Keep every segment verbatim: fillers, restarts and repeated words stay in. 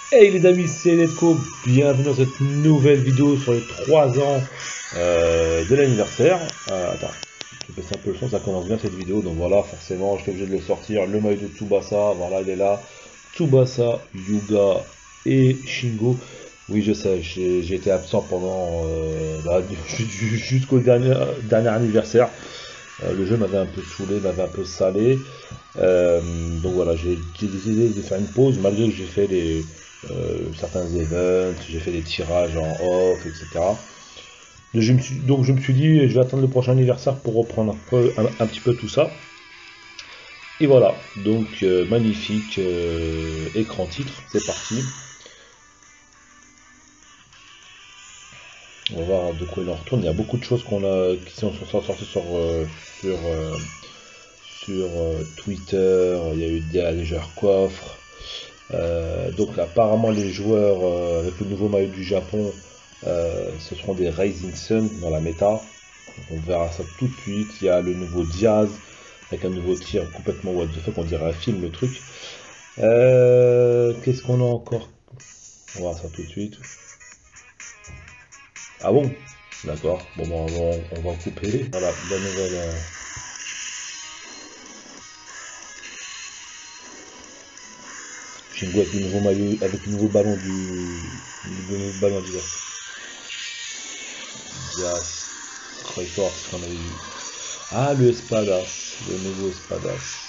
Hey les amis, c'est Netco, bienvenue dans cette nouvelle vidéo sur les trois ans euh, de l'anniversaire. Euh, attends, je vais baisser un peu le son, ça commence bien cette vidéo, donc voilà, forcément, je suis obligé de le sortir. Le maillot de Tsubasa, voilà, il est là. Tsubasa, Yuga et Shingo. Oui, je sais, j'ai j'ai été absent pendant euh, bah, jusqu'au dernier, dernier anniversaire. Euh, le jeu m'avait un peu saoulé, m'avait un peu salé. Euh, donc voilà, j'ai j'ai décidé de faire une pause malgré que j'ai fait des, euh, certains events, j'ai fait des tirages en off, et cetera. Donc je me suis, donc je me suis dit, je vais attendre le prochain anniversaire pour reprendre un, peu, un, un petit peu tout ça. Et voilà, donc euh, magnifique euh, écran titre, c'est parti. On va voir de quoi il en retourne. Il y a beaucoup de choses qu'on a, qui sont, sont sorties sur, euh, sur, euh, sur euh, Twitter. Il y a eu des légers coffres. Euh, donc apparemment les joueurs euh, avec le nouveau maillot du Japon, euh, ce seront des Rising Sun dans la méta. Donc, on verra ça tout de suite. Il y a le nouveau Diaz avec un nouveau tir complètement what the fuck, on dirait un film le truc. Euh, Qu'est-ce qu'on a encore? On va voir ça tout de suite. Ah bon? D'accord. Bon, bon on, va, on va couper. Voilà, la nouvelle. Euh... Shingo avec le nouveau maillot, avec le nouveau ballon du, le nouveau ballon d'hiver. Diaz. Très fort, ce qu'on avait vu. Ah, le Espadas, le nouveau Espadas.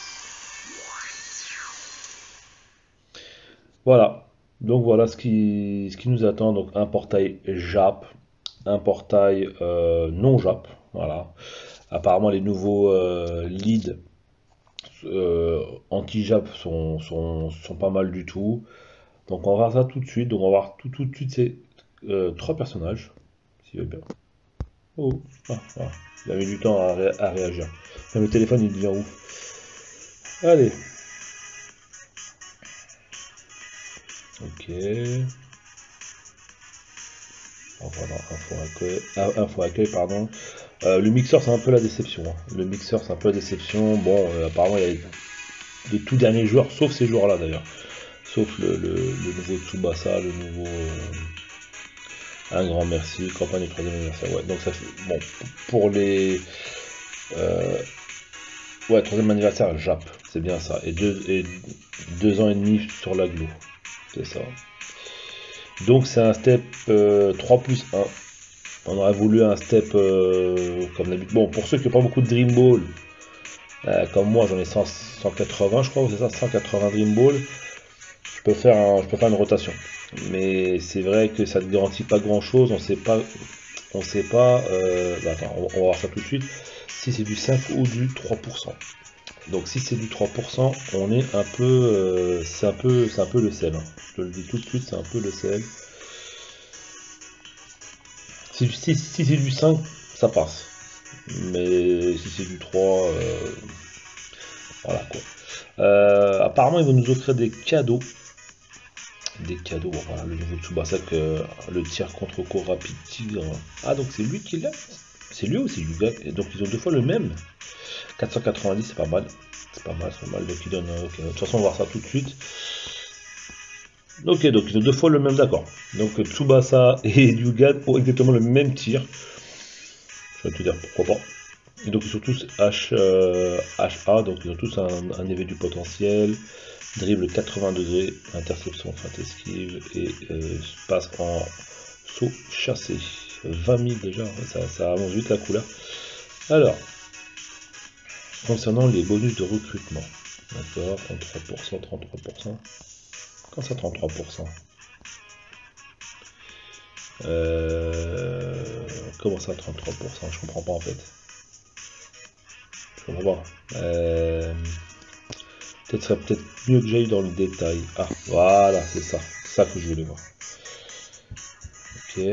Voilà. Donc voilà ce qui, ce qui nous attend. Donc un portail Jap, un portail euh, non Jap. Voilà. Apparemment les nouveaux euh, leads euh, anti-Jap sont, sont, sont pas mal du tout. Donc on va voir ça tout de suite. Donc on va voir tout, tout de suite ces euh, trois personnages. S'il veut bien. Oh, ah, ah. Il a mis du temps à, ré à réagir. Même le téléphone il devient ouf. Allez. Ok. Oh, voilà, info accueil, ah, info accueil pardon. Euh, le mixeur c'est un peu la déception. Hein. Le mixeur c'est un peu la déception. Bon, euh, apparemment il y a les, les tout derniers joueurs, sauf ces joueurs-là d'ailleurs. Sauf le, le, le nouveau Tsubasa, le nouveau. Euh, un grand merci, campagne du troisième anniversaire. Ouais, donc ça fait. Bon, pour les. Euh, ouais, troisième anniversaire, Jap, c'est bien ça. Et deux, et deux ans et demi sur l'aglo. C'est ça. Donc c'est un step euh, trois plus un. On aurait voulu un step euh, comme d'habitude. Bon, pour ceux qui n'ont pas beaucoup de Dream Ball, euh, comme moi j'en ai cent, cent quatre-vingts, je crois, c'est ça, cent quatre-vingts Dream Ball, je peux faire, un, je peux faire une rotation. Mais c'est vrai que ça ne garantit pas grand chose. On sait pas, on sait pas. Euh, bah attends, on, on va voir ça tout de suite. Si c'est du cinq ou du trois pour cent. Donc si c'est du trois pour cent, on est un peu, euh, c'est un peu, c'est un peu le sel. Hein. Je te le dis tout de suite, c'est un peu le sel. Si, si, si c'est du cinq, ça passe. Mais si c'est du trois, euh, voilà quoi. Euh, apparemment, ils vont nous offrir des cadeaux. Des cadeaux, bon, voilà, le nouveau Tsubasa, que, le tir contre coup rapide tigre. Ah, donc c'est lui qui l'a? C'est lui ou c'est Yuga? Et donc ils ont deux fois le même. quatre cent quatre-vingt-dix, c'est pas mal. C'est pas mal, c'est pas mal. Donc ils donnent. Okay. De toute façon, on va voir ça tout de suite. Ok, donc ils ont deux fois le même, d'accord. Donc Tsubasa et Yuga ont exactement le même tir. Je vais te dire pourquoi pas. Et donc ils sont tous H, euh, H A, donc ils ont tous un, un éveil du potentiel, dribble quatre-vingts degrés, interception, feinte esquive et euh, passe en saut chassé. vingt mille déjà, ça, ça avance vite la couleur. Alors, concernant les bonus de recrutement, d'accord, trente-trois pour cent, trente-trois pour cent. Quand ça trente-trois pour cent euh, Comment ça trente-trois pour cent? Je comprends pas en fait. Je comprends pas. Euh, peut-être serait peut-être mieux que j'aille dans le détail. Ah, voilà, c'est ça. C'est ça que je voulais voir. Ok.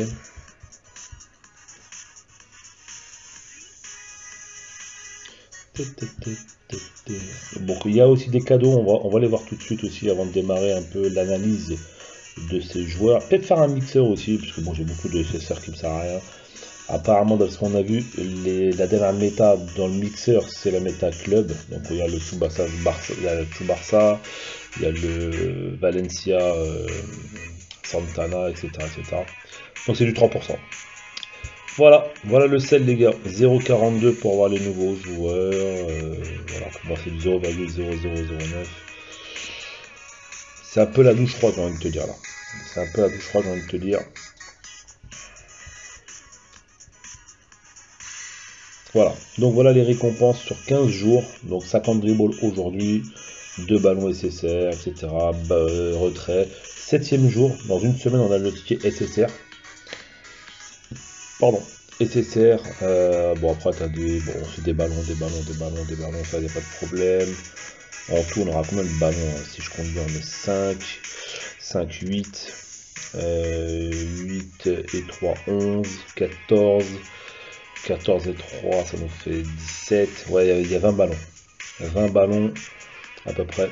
Bon, il y a aussi des cadeaux, on va, on va les voir tout de suite aussi avant de démarrer un peu l'analyse de ces joueurs. Peut-être faire un mixeur aussi, parce que bon, j'ai beaucoup de S S R qui me sert à rien. Apparemment, dans ce qu'on a vu, les, la dernière méta dans le mixeur, c'est la méta club. Donc il y a le Tsubasa, Barça, il y a le Tsubasa, il y a le Valencia, euh, Santana, et cetera, et cetera. Donc c'est du trois pour cent. Voilà, voilà le sel les gars, zéro virgule quarante-deux pour voir les nouveaux joueurs, euh, voilà, pour moi c'est du zéro virgule zéro zéro zéro neuf. C'est un peu la douche froide, j'ai envie de te dire là. C'est un peu la douche froide, j'ai envie de te dire. Voilà, donc voilà les récompenses sur quinze jours, donc cinquante dribbles aujourd'hui, deux ballons S S R, et cetera. Bah, euh, retrait. Septième jour, dans une semaine on a le ticket S S R. Pardon. S S R, euh, bon après t'as des, bon c'est des ballons, des ballons, des ballons, des ballons, ça y a pas de problème. En tout on aura combien de ballons, hein, si je compte bien on est cinq, cinq, huit, euh, huit et trois, onze, quatorze, quatorze et trois ça nous fait dix-sept, ouais il y a vingt ballons, vingt ballons à peu près.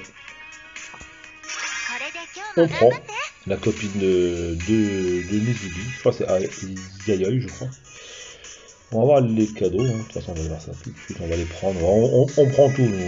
On prend la copine de, de, de Nizubi, je crois que c'est Yayoi je crois. On va voir les cadeaux, hein. De toute façon on va voir ça tout de suite, on va les prendre, on, on, on prend tout, nous.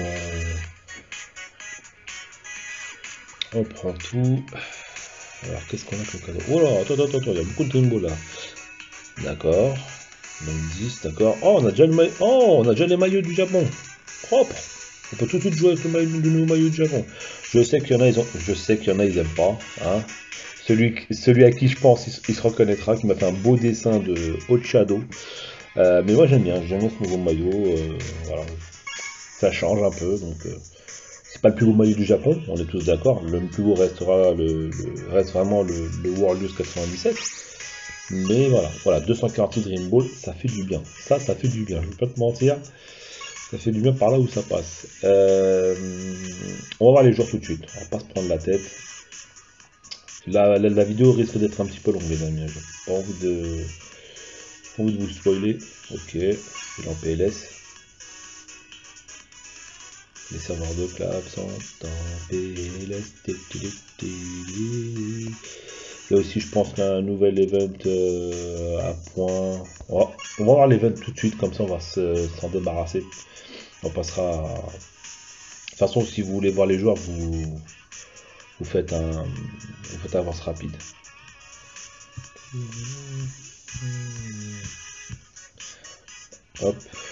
On, on prend tout. Alors qu'est-ce qu'on a comme cadeau? Oh là, attends, attends, attends, il y a beaucoup de Dream Ball là. D'accord, donc dix, d'accord. Oh, on a déjà le maillot, oh, on a déjà les maillots du Japon. Propre. On peut tout de suite jouer avec le, maillot, le nouveau maillot du Japon. Je sais qu'il y en a, ils ont, je sais qu'il y en a, ils aiment pas, hein. Celui, celui à qui je pense, il, il se reconnaîtra, qui m'a fait un beau dessin de Haut Shadow. Euh, mais moi j'aime bien, j'aime bien ce nouveau maillot, euh, voilà. Ça change un peu, donc euh, c'est pas le plus beau maillot du Japon, on est tous d'accord, le plus beau restera le, le reste vraiment le, le World Youth quatre-vingt-dix-sept, mais voilà, voilà, deux cent quarante Dream Ball, ça fait du bien, ça, ça fait du bien, je vais pas te mentir, ça fait du bien par là où ça passe. Euh, on va voir les joueurs tout de suite, on va pas se prendre la tête. La, la, la vidéo risque d'être un petit peu longue les amis, j'ai pas envie de... envie de vous spoiler. Ok, il est en P L S. Les serveurs de clap sont en P L S. Il y a aussi, je pense, qu'un nouvel event euh, à point. On va, on va voir l'event tout de suite, comme ça on va s'en débarrasser. On passera. À... De toute façon, si vous voulez voir les joueurs, vous, vous faites un, vous faites avance rapide. Hop.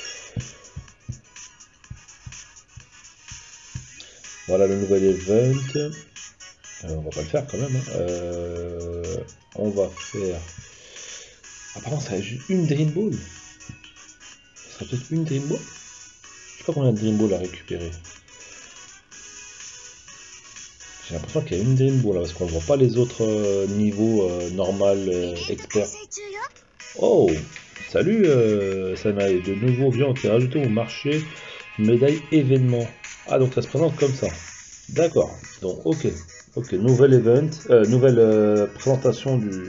Voilà le nouvel event. Euh, on va pas le faire quand même. Hein. Euh, on va faire. Apparemment, ça a juste une Dream Ball. Ça sera peut-être une Dream Ball. Je sais pas combien de Dream Ball à récupérer. J'ai l'impression qu'il y a une Dream Ball là, parce qu'on ne voit pas les autres euh, niveaux euh, normal, euh, expert. Oh, salut euh, Sanae. De nouveau, bien, on t'est rajouté au marché médaille événement. Ah, donc ça se présente comme ça. D'accord. Donc, ok. Ok, nouvel event, euh, nouvelle euh, présentation du,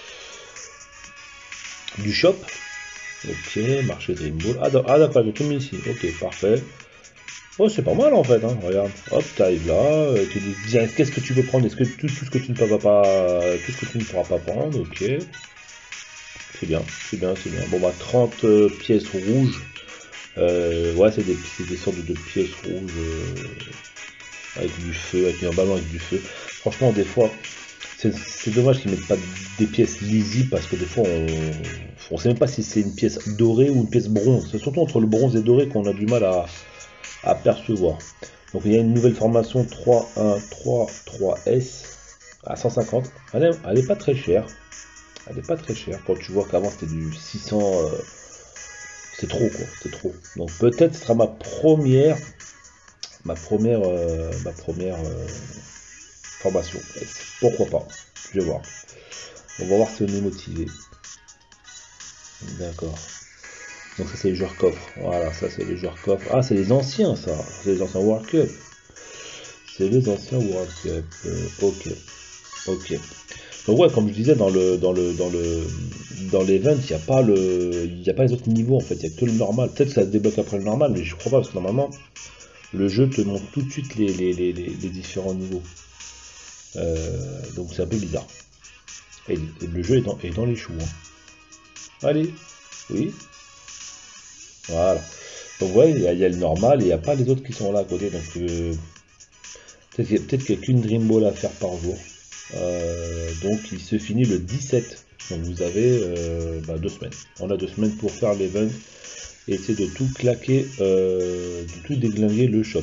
du shop. Ok, marché Dream Ball. Ah, d'accord, j'ai tout mis ici. Ok, parfait. Oh, c'est pas mal en fait, hein. Regarde. Hop, t'arrives là, euh, tu dis bien qu'est-ce que tu veux prendre, est-ce que tout, tout ce que tu ne peux pas, tout ce que tu ne pourras pas prendre, ok. C'est bien, c'est bien, c'est bien. Bon bah trente euh, pièces rouges. Euh, ouais, c'est des, des sortes de, de pièces rouges euh, avec du feu, avec un ballon avec du feu. Franchement, des fois, c'est dommage qu'ils mettent pas des pièces lisibles parce que des fois, on, on sait même pas si c'est une pièce dorée ou une pièce bronze. C'est surtout entre le bronze et doré qu'on a du mal à à percevoir. Donc il y a une nouvelle formation trois un trois trois S à cent cinquante. Elle est, elle est pas très chère. Elle est pas très chère. Quand tu vois qu'avant c'était du six cents, euh, c'est trop quoi, c'est trop. Donc peut-être ce sera ma première, ma première, euh, ma première euh, formation. Pourquoi pas. Je vais voir. On va voir si on est motivé. D'accord. Donc ça c'est les joueurs coffres, voilà, ça c'est les joueurs coffres. Ah c'est les anciens ça, c'est les anciens World Cup. C'est les anciens World Cup. Euh, ok. Ok. Donc ouais, comme je disais dans le dans le dans le dans l'event, il n'y a pas le. Il n'y a pas les autres niveaux en fait, il n'y a que le normal. Peut-être que ça se débloque après le normal, mais je crois pas parce que normalement le jeu te montre tout de suite les, les, les, les, les différents niveaux. Euh, donc c'est un peu bizarre. Et le jeu est dans, est dans les choux. Hein. Allez. Oui. Voilà. Donc ouais, il y, a il y a le normal et il n'y a pas les autres qui sont là à côté. Donc euh, peut-être qu'il y a, peut-être qu'il y a qu'une Dream Ball à faire par jour. Euh, donc il se finit le dix-sept. Donc vous avez euh, bah, deux semaines. On a deux semaines pour faire l'event et essayer de tout claquer, euh, de tout déglinguer le shop.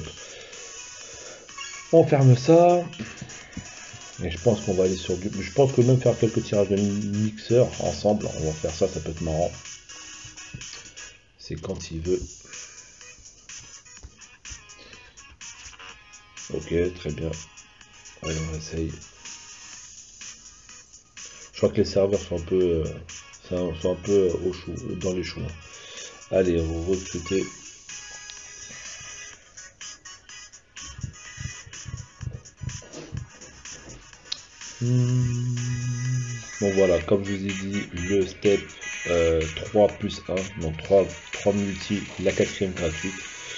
On ferme ça. Et je pense qu'on va aller sur du... Je pense que même faire quelques tirages de mixeurs ensemble. On va faire ça, ça peut être marrant. C'est quand il veut. Ok, très bien. Allez, on essaye. Je crois que les serveurs sont un peu, euh, sont un peu au chou, dans les choux. Allez, on va recruter. Hmm. Bon voilà, comme je vous ai dit, le step euh, trois plus un, donc trois, trois multi, la quatrième gratuite.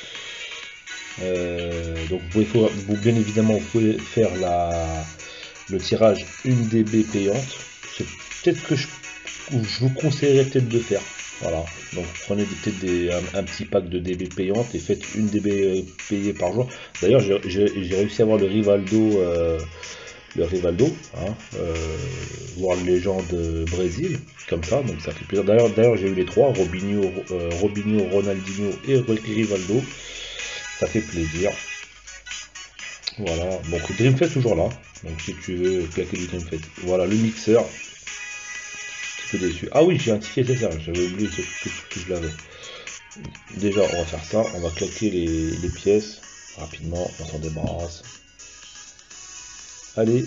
Euh, donc vous pouvez, vous, bien évidemment, vous pouvez faire la, le tirage une D B payante. C'est peut-être que je, je vous conseillerais peut-être de faire. Voilà, donc prenez peut-être des, un, un petit pack de D B payante et faites une D B payée par jour. D'ailleurs, j'ai réussi à avoir le Rivaldo, euh, le Rivaldo, hein, euh, voir le légende Brésil, comme ça, donc ça fait plaisir. D'ailleurs, d'ailleurs j'ai eu les trois, Robinho, euh, Robinho, Ronaldinho et Rivaldo. Ça fait plaisir. Voilà. Donc Dreamfest toujours là. Donc si tu veux claquer du Dreamfest. Voilà le mixeur. Un petit peu déçu. Ah oui, j'ai un ticket nécessaire. J'avais oublié que, que, que je l'avais. Déjà, on va faire ça. On va claquer les, les pièces. Rapidement, on s'en débarrasse. Allez.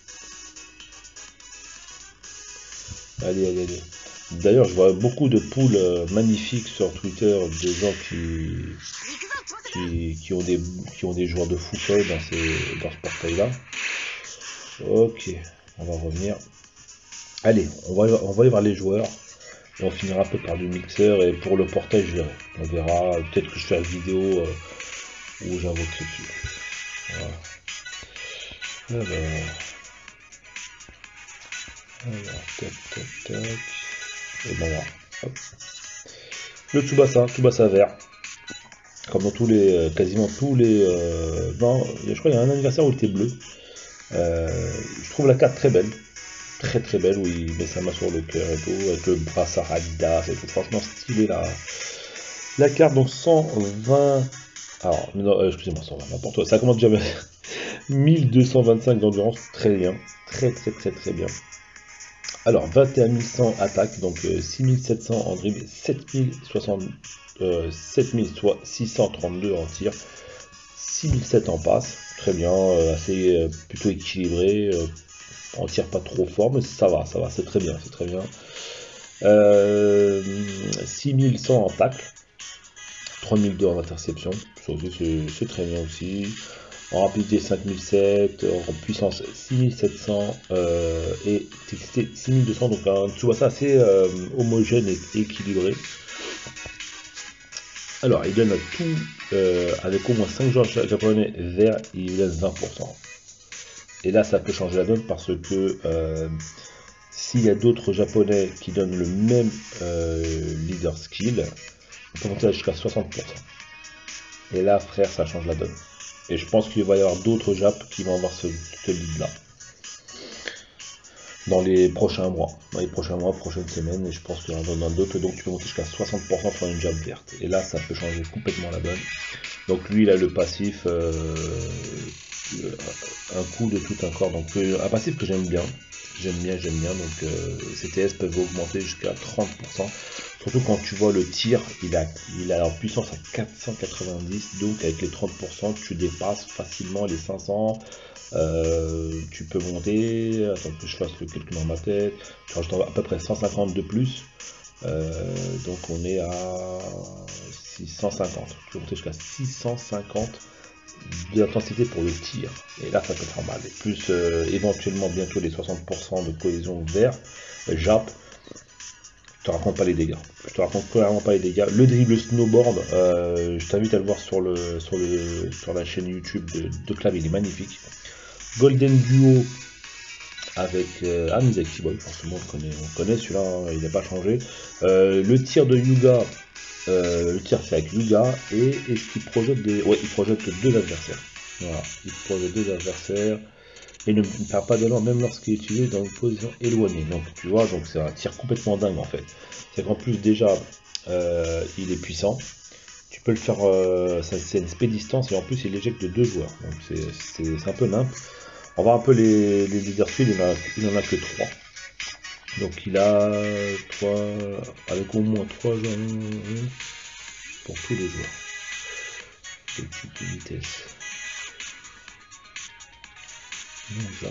Allez, allez, allez. D'ailleurs, je vois beaucoup de poules euh, magnifiques sur Twitter, des gens qui, qui, qui, ont, des, qui ont des joueurs de football dans, ces, dans ce portail-là. Ok, on va revenir. Allez, on va, on va aller voir les joueurs. Et on finira un peu par du mixeur. Et pour le portail, je verrai. On verra. Peut-être que je fais une vidéo euh, où j'invoquerai dessus. Voilà. Alors... Alors, tac, tac, tac. Et ben là, hop. Le Tsubasa, Tsubasa vert. Comme dans tous les, euh, quasiment tous les... Euh, non, je crois qu'il y a un anniversaire où il était bleu. Euh, je trouve la carte très belle. Très très belle, où il met sa main sur le cœur et tout, avec le brassard Adidas et tout. Franchement stylé la, la carte. Donc cent vingt... Alors, non, euh, excusez-moi, cent vingt, n'importe quoi. Ça commence déjà mille deux cent vingt-cinq d'endurance. Très bien. Très très très très bien. Alors, vingt et un mille cent attaques, donc euh, six mille sept cents en dribble, sept mille soixante, euh, sept mille six cent trente-deux en tir, six mille sept en passe, très bien, euh, assez euh, plutôt équilibré, euh, on tire pas trop fort, mais ça va, ça va, c'est très bien, c'est très bien. Euh, six mille cent en tacle, trois mille deux en interception, c'est très bien aussi. En rapidité cinq mille sept, en puissance six mille sept cents euh, et textité six mille deux cents, donc un Tsubasa assez euh, homogène et équilibré. Alors il donne tout, euh, avec au moins cinq joueurs japonais verts, il donne vingt pour cent. Et là ça peut changer la donne parce que euh, s'il y a d'autres japonais qui donnent le même euh, leader skill, on peut monter jusqu'à soixante pour cent. Et là frère, ça change la donne. Et je pense qu'il va y avoir d'autres Japs qui vont avoir ce, ce lead là dans les prochains mois, dans les prochains mois, prochaines semaines, et je pense qu'il y en a d'autres, donc tu peux monter jusqu'à soixante pour cent sur une Jap verte. Et là, ça peut changer complètement la donne. Donc lui, il a le passif, euh, un coup de tout un corps, donc euh, un passif que j'aime bien, j'aime bien, j'aime bien, donc euh, C T S peuvent augmenter jusqu'à trente pour cent. Surtout quand tu vois le tir, il a, il a en puissance à quatre cent quatre-vingt-dix, donc avec les trente pour cent, tu dépasses facilement les cinq cents. Euh, tu peux monter, attends que je fasse le calcul dans ma tête, tu rajoutes à peu près cent cinquante de plus, euh, donc on est à six cent cinquante, tu peux monter jusqu'à six cent cinquante d'intensité pour le tir, et là ça peut faire mal, et plus euh, éventuellement bientôt les soixante pour cent de cohésion vert, euh, Jap, je te raconte pas les dégâts, je te raconte clairement pas les dégâts. Le dribble snowboard, euh, je t'invite à le voir sur, le, sur, le, sur la chaîne YouTube de, de Clav, il est magnifique. Golden Duo avec euh, ah, Mizaki, bah oui, forcément on connaît, on connaît celui-là, hein, il n'a pas changé. Euh, le tir de Yuga, euh, le tir c'est avec Yuga, et est-ce qu'il projette des. Ouais, il projette deux adversaires. Voilà, il projette deux adversaires. Et ne, ne perd pas d'élan même lorsqu'il est utilisé dans une position éloignée. Donc tu vois, donc c'est un tir complètement dingue en fait. C'est qu'en plus déjà euh, il est puissant. Tu peux le faire, euh, c'est une spé distance et en plus il éjecte de deux joueurs. Donc c'est un peu nimp. On va un peu les, les leaders skills, il, il en a que trois. Donc il a trois avec au moins trois joueurs pour tous les joueurs. Petite vitesse. Non, zap.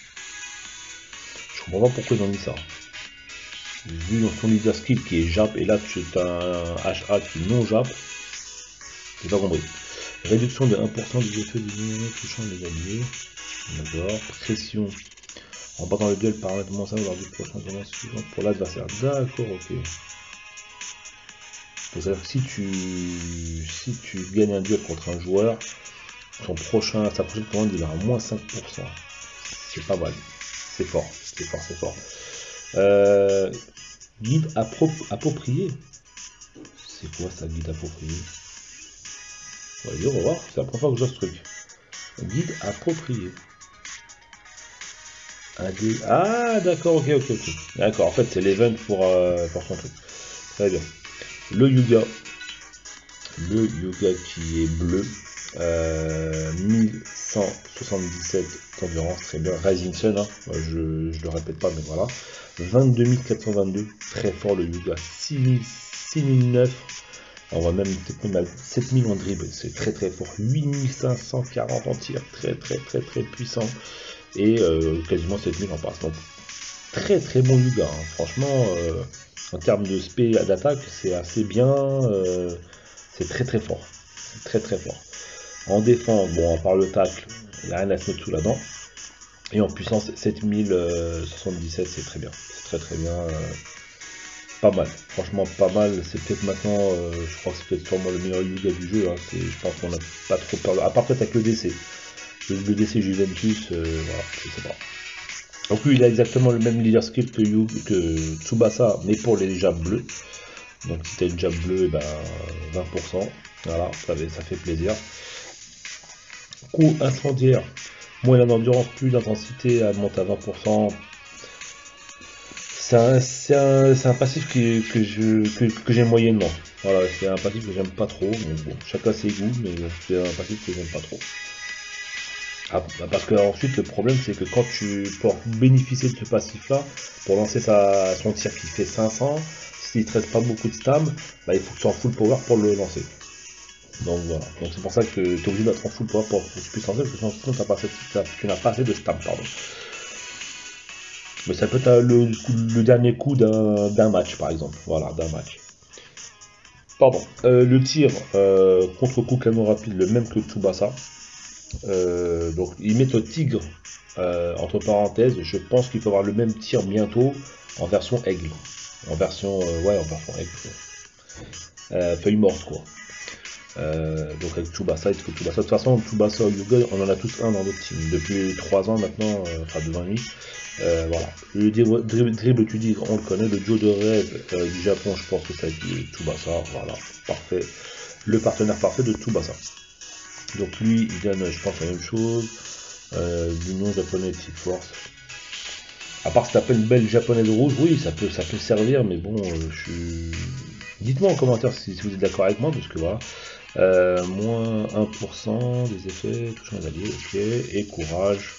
Je comprends pas pourquoi ils ont mis ça. Vu dans son leader skill qui est Jap et là tu as un H A qui est non Jap, j'ai pas compris. Réduction de un pour cent des effets du numérique touchant les alliés. D'accord. Pression en battant le duel paramètre moins simple lors du prochain tournoi suivant pour l'adversaire. D'accord, ok. C'est-à-dire que si tu si tu gagnes un duel contre un joueur, son prochain, sa prochaine commande il a moins cinq pour cent. C'est pas mal. C'est fort, c'est fort, c'est fort. Euh, guide appro approprié. C'est quoi ça, guide approprié? On va dire, on va voir, c'est la première fois que je vois ce truc. Guide approprié. Un dé... Ah, d'accord, ok, ok, ok. D'accord, en fait, c'est l'event pour, euh, pour son truc. Très bien. Le Yuga. Le Yuga qui est bleu. Euh, mille cent soixante-dix-sept d'endurance, très bien. Rising Sun, hein. je, je le répète pas, mais voilà. vingt-deux mille quatre cent vingt-deux, très fort le Yuga. six mille neuf, on va même peut-être même à sept mille en dribble, c'est très très fort. huit mille cinq cent quarante en tir, très très très très puissant. Et euh, quasiment sept mille en passe. Donc très très bon Yuga, hein. Franchement, euh, en termes de spé d'attaque, c'est assez bien, euh, c'est très très fort. Très très fort. En défense, bon, à part le tacle, il n'y a rien à se mettre sous la dent. Et en puissance, sept mille soixante-dix-sept, c'est très bien. C'est très très bien. Euh, pas mal. Franchement, pas mal. C'est peut-être maintenant, euh, je crois que c'est peut-être sûrement le meilleur Yuga du jeu. Hein. Je pense qu'on n'a pas trop peur. À part peut-être avec le D C. Le, le D C Juventus, euh, voilà, je sais pas. Donc lui, il a exactement le même leader skill que, Yu, que Tsubasa, mais pour les jabs bleus. Donc si tu as une jab bleue, eh ben, vingt pour cent. Voilà, ça fait, ça fait plaisir. Coup incendiaire, moins d'endurance, plus d'intensité, elle monte à vingt pour cent. C'est un, un, un passif que, que je que, que j'aime moyennement. Voilà, c'est un passif que j'aime pas trop. Donc bon, chacun ses goûts, mais c'est un passif que j'aime pas trop. Ah, parce que ensuite le problème c'est que quand tu pour bénéficier de ce passif là, pour lancer sa, son tir qui fait cinq cents, s'il ne te reste pas beaucoup de stam, bah, il faut que tu sois en full power pour le lancer. Donc voilà, donc c'est pour ça que tu es obligé d'être en full power pour que tu puisses lancer, parce que sinon t'as pas assez, tu n'as pas assez de stam, pardon. Mais ça peut être le, le dernier coup d'un match par exemple, voilà, d'un match. Pardon, euh, le tir euh, contre-coup canon rapide, le même que Tsubasa. Euh, donc ils mettent au tigre euh, entre parenthèses, je pense qu'il faut avoir le même tir bientôt en version aigle, en version euh, ouais en version aigle, euh, feuille morte quoi. Euh, donc avec Tsubasa, il faut Tsubasa. De toute façon, Tsubasa Yuga, on en a tous un dans notre team depuis trois ans maintenant, euh, enfin deux ans et demi. Euh, voilà. Le dribble, dribble, tu dis, on le connaît. Le duo de rêve euh, du Japon, je pense que ça a été Tsubasa. Voilà, parfait. Le partenaire parfait de Tsubasa. Donc lui, il donne, je pense, la même chose. Euh, du nom japonais Type Force. À part si t'appelles une belle japonaise rouge, oui, ça peut, ça peut servir, mais bon, euh, je suis. Dites-moi en commentaire si, si vous êtes d'accord avec moi, parce que voilà. Euh, moins un pour cent des effets touchant les alliés, ok. Et courage.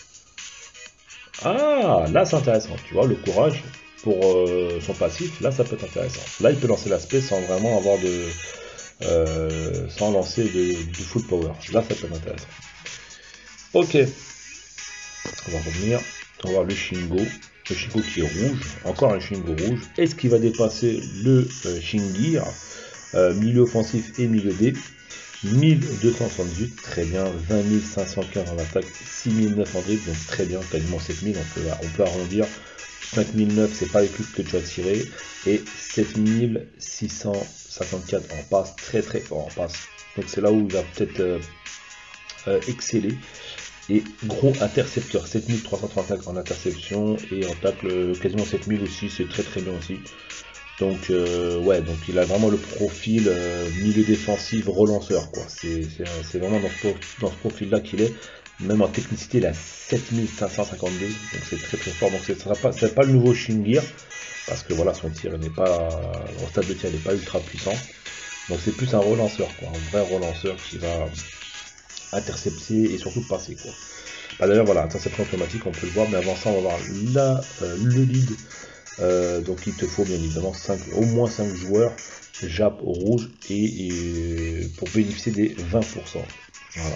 Ah, là c'est intéressant, tu vois, le courage pour euh, son passif, là ça peut être intéressant. Là il peut lancer l'aspect sans vraiment avoir de. Euh, sans lancer de, du full power. Là ça peut être intéressant. Ok. On va revenir. On va voir le Shingo. Le Shingo qui est rouge. Encore un Shingo rouge. Est-ce qu'il va dépasser le euh, Shingear euh, milieu offensif et milieu D. mille deux cent soixante-dix-huit, très bien. vingt mille cinq cent quinze en attaque, six mille neuf en dribble, donc très bien, quasiment sept mille, on peut, on peut arrondir. cinq mille neuf, c'est pas les clips que tu as tiré. Et sept mille six cent cinquante-quatre en passe, très très fort en passe. Donc c'est là où il va peut-être euh, euh, exceller. Et gros intercepteur, sept mille trois cent trente-cinq en interception et en tacle quasiment sept mille aussi, c'est très très bien aussi. Donc euh, ouais, donc il a vraiment le profil euh, milieu défensif relanceur quoi. C'est vraiment dans ce, dans ce profil là qu'il est. Même en technicité il a sept mille cinq cent cinquante-deux, donc c'est très très fort. Donc ce sera pas, c'est pas le nouveau Shingir, parce que voilà son tir n'est pas, au stade de tir n'est pas ultra puissant. Donc c'est plus un relanceur quoi, un vrai relanceur qui va intercepter et surtout passer quoi. Bah, d'ailleurs voilà, interception automatique on peut le voir, mais avant ça on va voir là euh, le lead. Euh, donc il te faut bien évidemment cinq, au moins cinq joueurs Jap rouge et, et pour bénéficier des vingt pour cent. Voilà.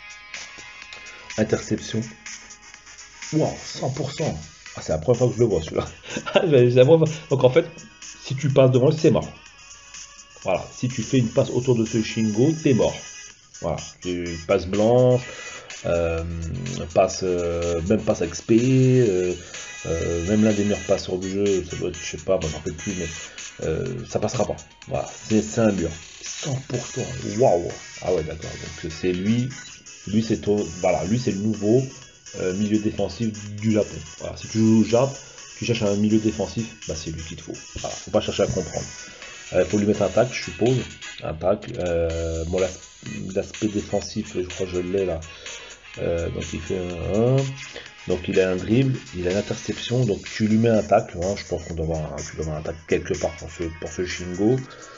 Interception. Wow, cent pour cent. Ah, c'est la première fois que je le vois celui-là. Donc en fait, si tu passes devant, c'est mort. Voilà, si tu fais une passe autour de ce Shingo, t'es mort. Voilà, tu passe blanche, euh, passe, euh, même passe X P, euh, euh, même l'un des meilleurs passeurs du jeu, ça doit être, je sais pas, je m'en rappelle plus, mais euh, ça passera pas. Voilà, c'est un mur. cent pour cent, waouh. Ah ouais, d'accord, donc c'est lui, lui c'est voilà, lui c'est le nouveau euh, milieu défensif du Japon. Voilà, si tu joues au Japon, tu cherches un milieu défensif, bah c'est lui qu'il te faut. Voilà, faut pas chercher à comprendre. Il euh, faut lui mettre un tac, je suppose. Un tac. Euh, bon, l'aspect défensif, je crois que je l'ai là. Euh, donc il fait un un. Donc il a un dribble, il a une interception. Donc tu lui mets un tac. Hein, je pense qu'on doit avoir un, tu dois avoir un tac quelque part pour ce, pour ce Shingo.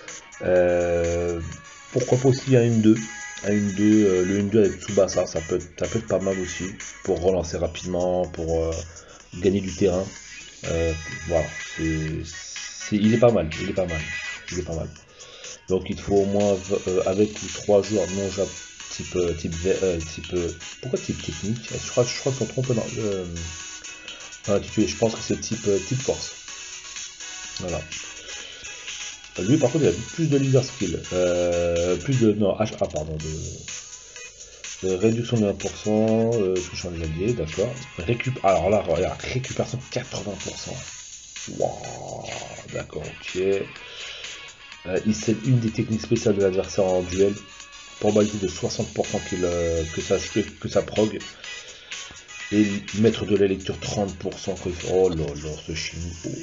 Euh, pourquoi pas aussi un un deux. Un un deux, euh, le un deux avec Tsubasa, ça peut, ça peut être pas mal aussi. Pour relancer rapidement, pour euh, gagner du terrain. Euh, voilà. C'est, il est pas mal. Il est pas mal. Il est pas mal. Donc il te faut au moins euh, avec ou trois joueurs non Jap type euh, type euh, type euh, pourquoi type technique, je crois je crois qu'on trompe dans euh, enfin, je pense que c'est type euh, type force. Voilà. Lui par contre il a plus de leader skill, euh, plus de non H A pardon de, de réduction de un pour cent, euh, touche en allié, d'accord. Récup alors là regarde, récupération quatre-vingts pour cent. Waouh, d'accord, ok. Euh, il cède une des techniques spéciales de l'adversaire en duel. Probabilité de soixante pour cent qu'il, euh, que, ça, que, que ça prog. Et maître de la lecture trente pour cent. Oh là là, ce Shingo.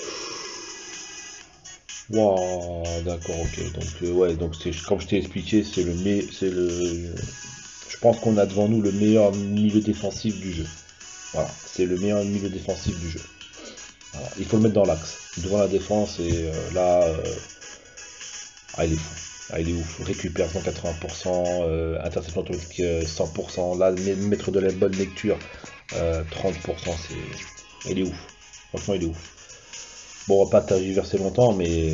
Waouh, d'accord, ok. Donc, euh, ouais, donc c'est comme je t'ai expliqué, c'est le mais c'est le. Je pense qu'on a devant nous le meilleur milieu défensif du jeu. Voilà, c'est le meilleur milieu défensif du jeu. Voilà. Il faut le mettre dans l'axe, devant la défense, et euh, là. Euh, Ah, il est fou. Ah, il est ouf. Récupère cent quatre-vingts pour cent, euh, interception automatique euh, cent pour cent. Là, mettre de la bonne lecture, euh, trente pour cent. C'est... Il est ouf. Franchement, il est ouf. Bon, on va pas tergiverser longtemps, mais.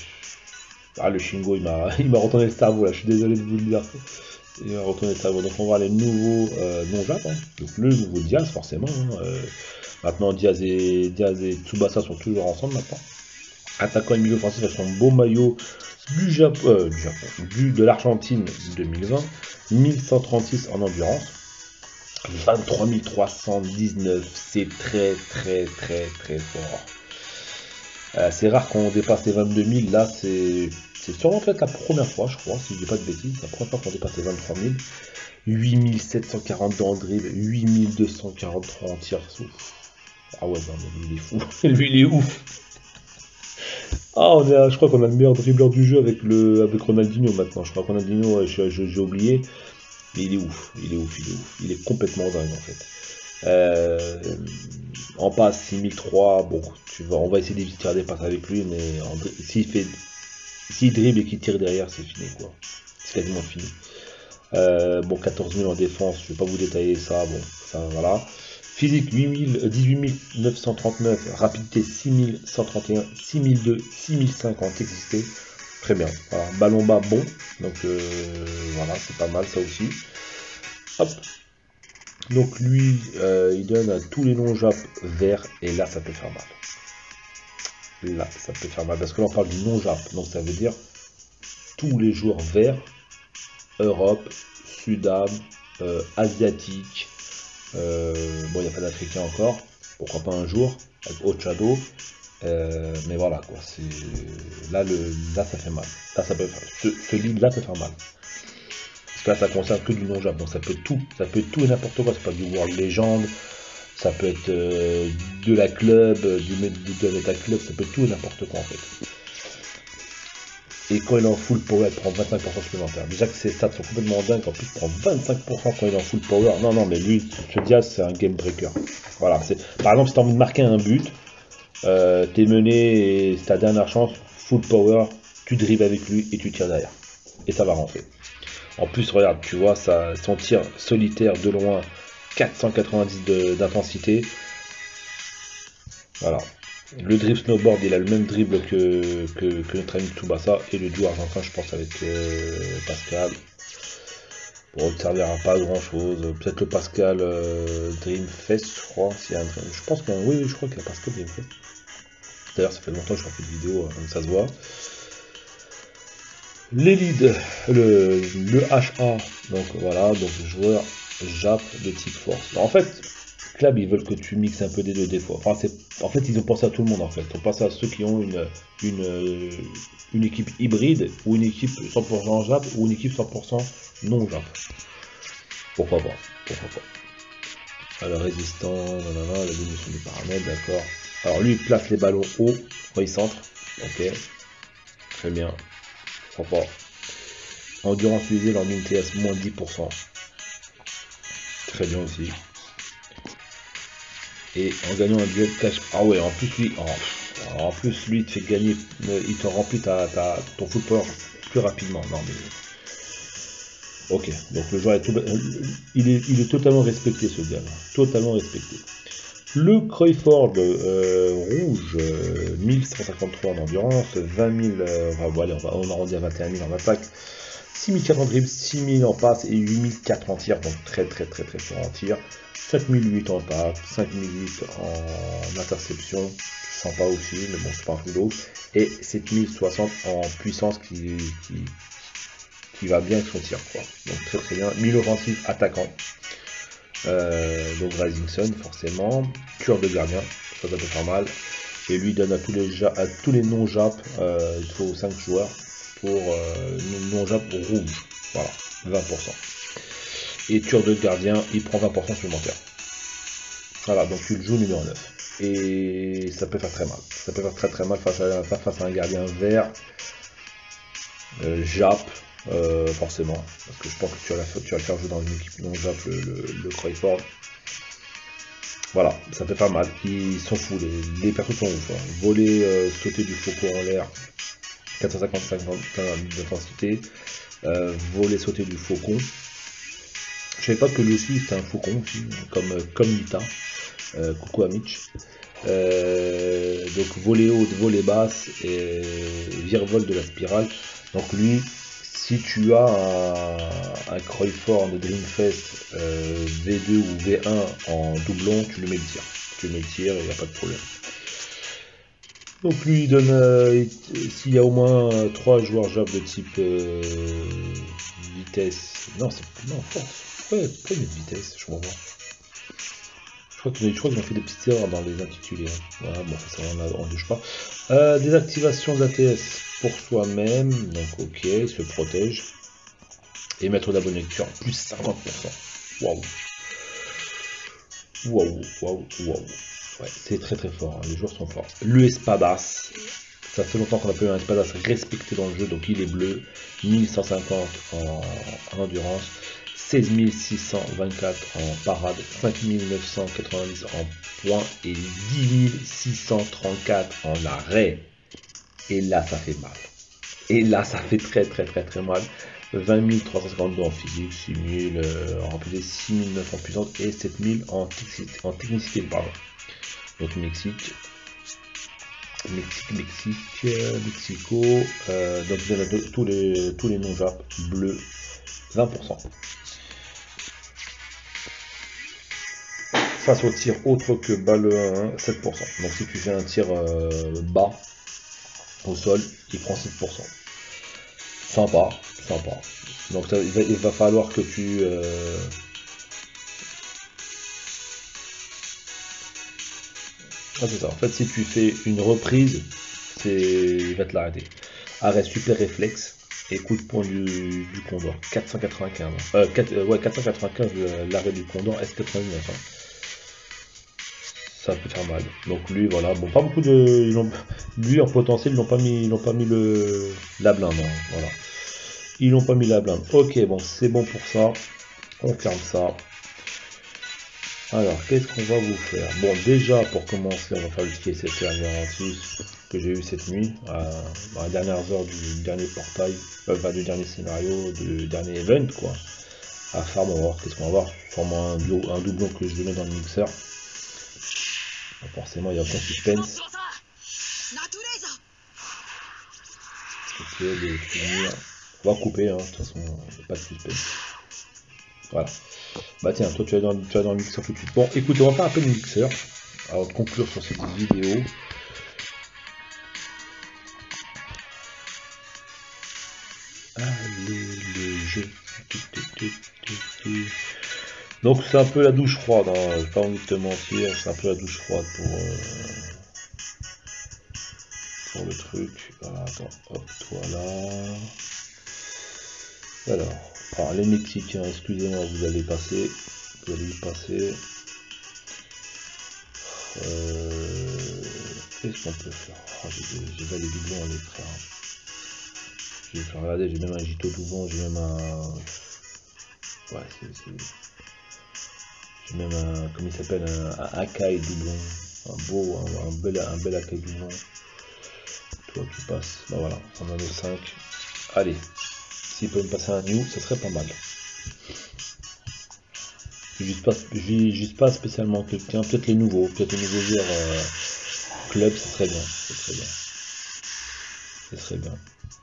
Ah, le Shingo, il m'a il m'a retourné le cerveau là. Je suis désolé de vous le dire. Il m'a retourné le cerveau. Donc, on va voir les nouveaux euh, non-Jap. Hein. Donc, le nouveau Diaz, forcément. Hein. Euh, maintenant, Diaz et, Diaz et Tsubasa sont toujours ensemble maintenant. Attaquant et milieu offensif avec son beau maillot du Japon, euh, du Japon, du, de l'Argentine deux mille vingt, mille cent trente-six en endurance, vingt-trois mille trois cent dix-neuf, c'est très très très très fort. Euh, c'est rare qu'on dépasse les vingt-deux mille, là c'est sûrement peut-être la première fois, je crois, si je dis pas de bêtises, la première fois qu'on dépasse les vingt-trois mille, huit mille sept cent quarante dans le dribble, huit mille deux cent quarante-trois en tir. Ah ouais, non mais lui il est fou, lui il est ouf. Ah, on est, je crois qu'on a le meilleur dribbleur du jeu avec le avec Ronaldinho maintenant. Je crois que Ronaldinho, j'ai oublié, mais il est ouf, il est ouf, il est ouf, il est complètement dingue en fait. Euh, en passe six mille trois, bon, tu vas, on va essayer d'éviter des passes avec lui, mais s'il fait, s'il dribble et qu'il tire derrière, c'est fini quoi, c'est quasiment fini. Euh, bon, quatorze mille en défense, je vais pas vous détailler ça, bon, ça voilà. Physique dix-huit mille neuf cent trente-neuf, rapidité six mille cent trente et un, six mille deux, six mille cinq en textité. Très bien. Voilà. Ballon bas bon. Donc euh, voilà, c'est pas mal ça aussi. Hop. Donc lui, euh, il donne à tous les non-Jap verts. Et là, ça peut faire mal. Là, ça peut faire mal. Parce que là, on parle du non-Jap. Donc ça veut dire tous les joueurs verts. Europe, Sudam, euh, Asiatique. Euh, bon, il n'y a pas d'Africain encore, pourquoi pas un jour, avec Ochado, euh, mais voilà quoi, c'est là, le, là ça fait mal, là ça peut faire, ce, ce lead là peut faire mal. Parce que là, ça concerne que du non-jab. Donc ça peut être tout. Ça peut être tout et n'importe quoi. Ça peut être du World Legend. Ça peut être euh, de la club, du de la club. Ça peut être tout et n'importe quoi en fait. Et quand il est en full power, il prend vingt-cinq pour cent supplémentaire. Déjà que ses stats sont complètement dingues, en plus il prend vingt-cinq pour cent quand il est en full power. Non, non, mais lui, ce Diaz, c'est un game breaker. Voilà. Par exemple, si tu as envie de marquer un but, euh, t'es mené et c'est ta dernière chance, full power, tu dribbles avec lui et tu tires derrière. Et ça va rentrer. En plus, regarde, tu vois, ça, son tir solitaire de loin, quatre cent quatre-vingt-dix d'intensité. Voilà. Le dribble snowboard, il a le même dribble que, que, que notre ami Tsubasa. Et le duo argentin, je pense, avec euh, Pascal. Bon, il ne servira pas à grand chose. Peut-être le Pascal euh, Dreamfest, je crois. Y a un, je pense qu'il y a un, oui, oui, je crois qu'il y a Pascal Dreamfest. D'ailleurs, ça fait longtemps que je n'ai pas fait de vidéo, hein, ça se voit. Les leads, le, le H A, donc voilà, donc joueur Jap de type force. En fait, Club, ils veulent que tu mixes un peu des deux des fois. Enfin, en fait, ils ont pensé à tout le monde en fait. Ils ont pensé à ceux qui ont une, une, une équipe hybride ou une équipe cent pour cent Jap ou une équipe cent pour cent non Jap. Pourquoi pas, pourquoi pas. Alors, résistant, nanana, la diminution des paramètres, d'accord. Alors, lui, il place les ballons haut quand il centre. Ok, très bien. Pourquoi pas. Endurance utilisée lors d'une T S, moins dix pour cent. Très bien aussi. Et en gagnant un duel cash. Ah ouais, en plus lui, en, en plus lui il te fait gagner, il te remplit ta, ta, ton full power plus rapidement. Non mais. Ok, donc le joueur est tout. Il est, il est totalement respecté ce gars là. Totalement respecté. Le Croyford euh, rouge, euh, mille cent cinquante-trois en endurance, vingt mille, euh, on va, allez, on va on arrondit à vingt et un mille en attaque, six mille quatre en dribble, six mille en passe et huit mille quatre en tir, donc très très très très fort en tir. cinq mille huit en tape, cinq mille huit en interception, sympa aussi, mais bon, c'est pas un truc d'eau. Et sept mille soixante en puissance qui, qui, qui va bien avec son tir, quoi. Donc très très bien. mille offensif attaquant. Euh, donc Rising Sun, forcément. Tueur de gardien, ça, ça peut faire mal. Et lui donne à tous les, à tous les non-jap, euh, il faut cinq joueurs pour euh, non-jap rouge. Voilà, vingt pour cent. Et tueur de gardien, il prend vingt pour cent supplémentaire. Voilà, donc tu le joues numéro neuf. Et ça peut faire très mal. Ça peut faire très très mal face à, face à un gardien vert. Euh, Jap, euh, forcément. Parce que je pense que tu vas, la, tu vas le faire jouer dans une équipe non Jap, le, le, le Croyford. Voilà, ça fait pas mal. Ils sont fous, les, les persos sont ouf. Hein. Voler, euh, sauter du faucon en l'air, quatre cent cinquante-cinq d'intensité. Euh, voler, sauter du faucon. Je savais pas que lui aussi c'était un faucon aussi, comme, comme Nita. Euh, coucou à Mitch. Euh, donc voler haute, voler basse et virevol de la spirale. Donc lui, si tu as un, un Croyford de Dreamfest euh, V deux ou V un en doublon, tu lui mets le tir. Tu lui mets le tir et il n'y a pas de problème. Donc lui il donne, euh, s'il y a au moins trois joueurs Jab de type euh, vitesse, non c'est non force, pourquoi, pourquoi il met vitesse, je comprends pas. Je crois qu'ils ont fait des petites erreurs dans les intitulés. Hein. Voilà, bon, ça, on ne touche pas. Euh, désactivation d'A T S pour soi-même. Donc, ok, il se protège. Et maître de la bonne lecture, plus cinquante pour cent. Waouh. Waouh, waouh, waouh. Ouais, c'est très très fort. Hein. Les joueurs sont forts. Le Espadas. Ça fait longtemps qu'on a pas eu un Espadas respecté dans le jeu. Donc, il est bleu. mille cent cinquante en, en endurance. seize mille six cent vingt-quatre en parade, cinq mille neuf cent quatre-vingt-dix en points et dix mille six cent trente-quatre en arrêt. Et là, ça fait mal. Et là, ça fait très très très très mal. vingt mille trois cent cinquante-deux en physique, six mille euh, en rapidité, six mille neuf en puissance et sept mille en technicité, en technicité pardon. Donc Mexique, Mexique, Mexique, euh, Mexico, euh, donc vous avez tous les tous les non-jap bleus, vingt pour cent. Face au tir autre que balle un, sept pour cent. Donc si tu fais un tir euh, bas au sol, il prend sept pour cent. Sympa, sympa. Donc ça, il, va, il va falloir que tu... Euh... Ah c'est ça, en fait si tu fais une reprise, c'est il va te l'arrêter. Arrêt super réflexe. Et coup de poing du, du Condor, quatre cent quatre-vingt-quinze. Euh, quatre, euh, ouais, quatre cent quatre-vingt-quinze, l'arrêt du Condor S quatre-vingt-dix-neuf. Hein. Ça peut faire mal. Donc lui, voilà, bon, pas beaucoup de, ils ont, lui en potentiel, ils n'ont pas mis, ils n'ont pas mis le la blinde. Hein, voilà, ils n'ont pas mis la blinde. Ok, bon, c'est bon pour ça. On ferme ça. Alors, qu'est-ce qu'on va vous faire? Bon, déjà, pour commencer, on va faire le ticket S F R garantie que j'ai eu cette nuit, à, dans les dernières heures du dernier portail, euh, enfin, du dernier scénario, du dernier event, quoi. À farm, on va voir qu'est-ce qu'on va voir. Sûrement un, duo, un doublon que je vais mettre dans le mixeur. Donc, forcément, il n'y a aucun suspense. Ok, de finir. On va couper, hein, de toute façon, pas de suspense. Voilà. Bah tiens, toi tu vas dans, tu vas dans le mixeur tout de suite. Bon, écoutez, on va faire un peu de mixeur. Avant de conclure sur cette vidéo. Allez, le jeu. Donc c'est un peu la douche froide, hein. J'ai pas envie de te mentir, c'est un peu la douche froide pour, euh, pour le truc. Voilà, attends, hop, toi là. Alors, alors les Mexicains, excusez-moi, vous allez passer. Vous allez y passer. Euh, Qu'est-ce qu'on peut faire? Oh, j'ai pas les doublons à l'écran. Je vais faire regarder, j'ai même un Gito doublon, j'ai même un. Ouais, c'est. J'ai même un. Comment il s'appelle? Un, un Akai doublon. Un beau, un, un bel, un bel Akai doublon. Toi, tu passes. Bah voilà, on en a cinq. Allez, s'il peut me passer un new, ça serait pas mal. Je vise pas, je vise pas spécialement quelqu'un, peut-être les nouveaux, peut-être les nouveaux joueurs euh, club, ce serait bien, ce serait bien. Ce serait bien.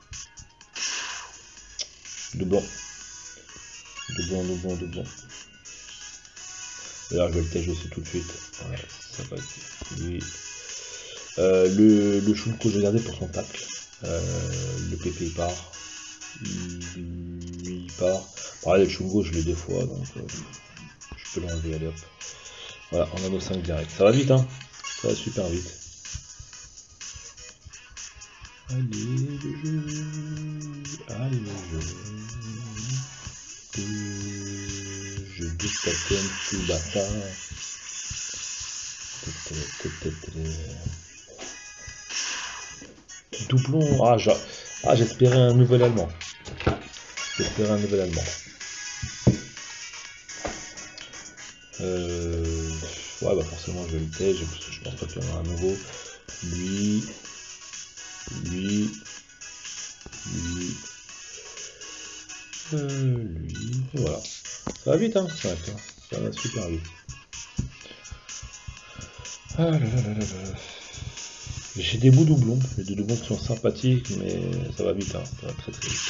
Doublon. Doublon, doublon, doublon. D'ailleurs, je vais le tège aussi tout de suite. Ouais, ça va être lui. Euh, le le Shunko, je vais garder pour son tacle. Euh, le P P il part. Lui il part. Pareil, le Shunko, je l'ai deux fois, donc euh, je peux l'enlever, allez hop. Voilà, on a nos cinq direct. Ça va vite, hein. Ça va super vite. Allez, le jeu. Allez, le jeu. Je dictatonne tout bâtard. Doublon. Ah, j'espérais un nouvel allemand. J'espérais un nouvel allemand. Euh, ouais, bah forcément, je vais le tège. Je pense pas qu'il y en aura un nouveau. Lui. Lui. Lui. Euh, lui. Et voilà. Ça va vite, hein, cinq, hein. Ça va super vite. Ah là là là là là. J'ai des beaux doublons, j'ai des doublons qui sont sympathiques, mais ça va vite, hein. Ça va très très vite.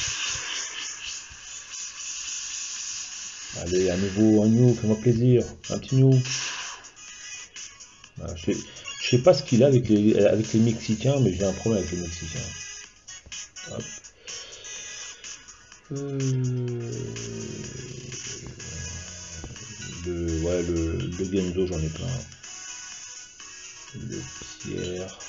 Allez, un nouveau, un new, fais-moi plaisir, un petit new. Voilà, je, sais, je sais pas ce qu'il a avec les, avec les Mexicains, mais j'ai un problème avec les Mexicains. Hop. Euh, le, ouais, le, le Genzo, j'en ai plein. Le Pierre.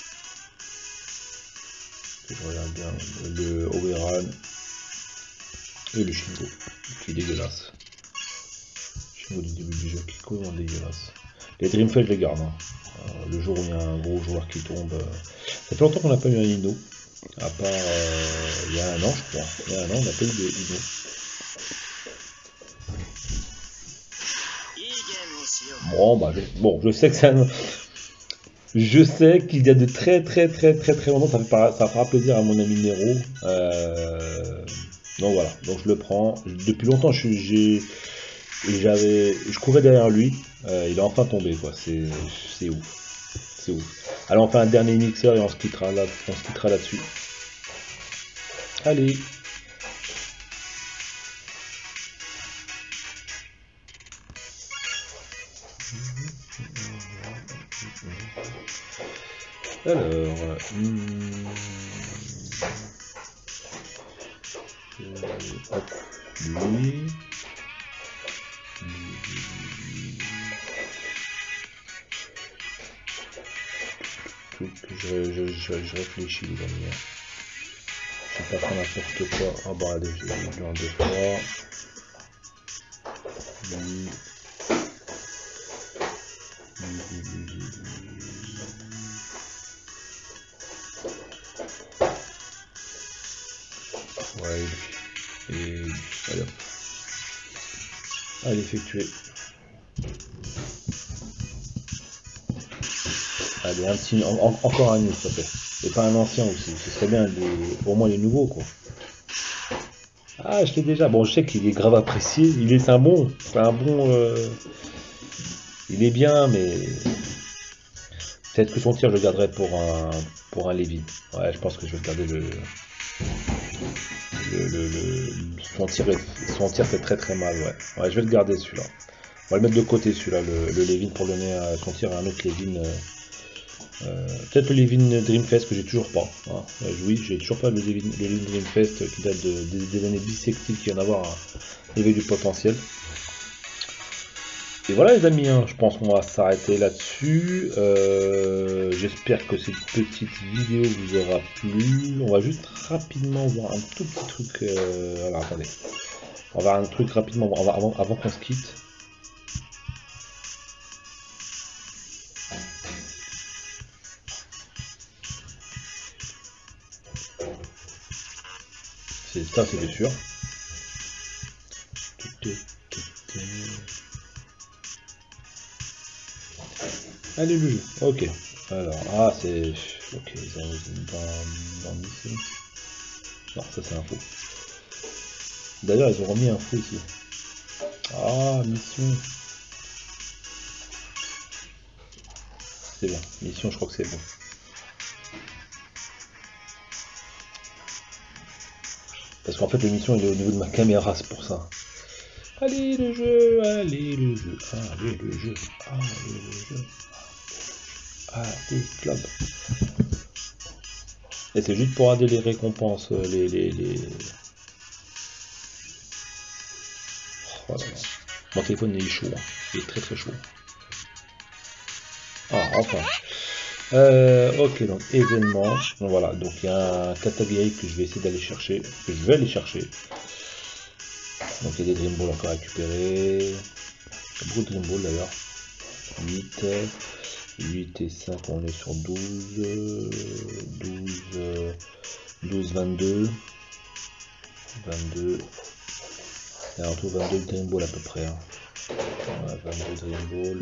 Que je regarde bien. Le Oberon. Et le Shingo. Qui est dégueulasse. Shingo du début du jeu qui est complètement dégueulasse. Les Dreamfell, je les garde. Hein. Euh, le jour où il y a un gros joueur qui tombe. Euh... Ça fait longtemps qu'on n'a pas eu un Ino. À part euh, il y a un an, je crois. Il y a un an, on n'a pas eu de Ino. Bon, bah, je, bon, je sais que c'est un... Je sais qu'il y a de très très très très très longtemps, ça, fait, ça fera plaisir à mon ami Nero. Euh, donc voilà, donc je le prends. Depuis longtemps, je j'ai, j'avais, je courais derrière lui. Euh, il est enfin tombé, quoi. C'est, c'est ouf, c'est ouf. Alors on fait un dernier mixeur et on se quittera là, on se quittera là-dessus. Allez. Alors, hum, euh, hop, lui, je, je, je, je réfléchis les amis. vais pas faire n'importe quoi. Ah bah allez, je vais lui en deux fois. Lui. Ouais, lui. Et lui. Allez hop. Allez, effectuer. Allez, un petit, en, en, encore un nul, s'il te plaît. Et pas un ancien aussi. Ce serait bien, des, au moins les nouveaux, quoi. Ah, je l'ai déjà. Bon, je sais qu'il est grave apprécié. Il est, c'est un bon. C'est un bon. Euh, il est bien, mais peut-être que son tir, je le garderai pour un, pour un Lévy. Ouais, je pense que je vais garder le. Le, le, le, son tir, son tir fait très très mal. Ouais. Ouais, je vais le garder celui-là. On va le mettre de côté celui-là, le, le Levin, pour le donner à son tir à un autre Levin. Euh, euh, peut-être le Levin Dreamfest que j'ai toujours pas. Hein. Euh, oui, j'ai toujours pas le Levin, le Levin Dreamfest qui date de, des, des années bissextiles qui vient d'avoir un éveil du potentiel. Et voilà les amis, hein, je pense qu'on va s'arrêter là-dessus. Euh, J'espère que cette petite vidéo vous aura plu. On va juste rapidement voir un tout petit truc. Euh, alors attendez, on va voir un truc rapidement avant, avant qu'on se quitte. C'est ça, c'est sûr. Allez le jeu. Ok. Alors, ah c'est. Ok, ils ont dans, dans mission. Non, ça c'est un faux. D'ailleurs, ils ont remis un faux ici. Ah, mission. C'est bon. Mission, je crois que c'est bon. Parce qu'en fait, l'émission il est au niveau de ma caméra, c'est pour ça. Allez le jeu, allez le jeu, allez le jeu, allez le jeu, allez club. Et c'est juste pour aider les récompenses, les... les, les... Oh là là. Mon téléphone il est chaud, hein. Il est très très chaud. Ah, enfin. Euh, ok, donc événement. Donc, voilà, donc il y a un catégorie que je vais essayer d'aller chercher, que je vais aller chercher. Donc il y a des Dream Balls encore à récupérer. Il y a beaucoup de Dream Balls d'ailleurs. huit, huit et cinq, on est sur douze, douze, douze, vingt-deux. vingt-deux. Et en tout vingt-deux Dream Balls à peu près. Hein. Ouais, vingt-deux Dream Balls.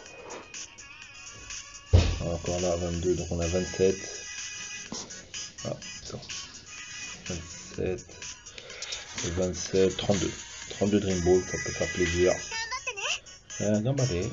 Encore là vingt-deux, donc on a vingt-sept. Ah, ça. vingt-sept. vingt-sept, trente-deux. trente-deux Dream Ball, ça peut faire plaisir. Euh, non, bah, allez.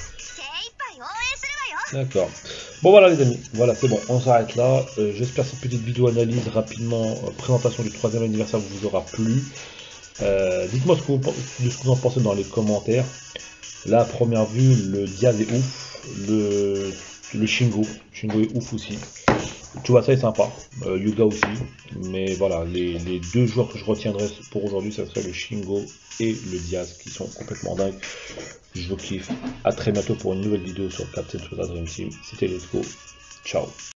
D'accord. Bon, voilà, les amis. Voilà, c'est bon. On s'arrête là. Euh, J'espère que cette petite vidéo analyse rapidement, euh, présentation du troisième anniversaire vous aura plu. Euh, Dites-moi ce, ce que vous en pensez dans les commentaires. Là, à première vue, le Diaz est ouf. Le, le Shingo. Shingo est ouf aussi. Tu vois, ça est sympa, euh, Yuga aussi, mais voilà, les, les deux joueurs que je retiendrai pour aujourd'hui, ça serait le Shingo et le Diaz, qui sont complètement dingues. Je vous kiffe, à très bientôt pour une nouvelle vidéo sur Captain Tsubasa Dream Team, c'était Let's Go, ciao.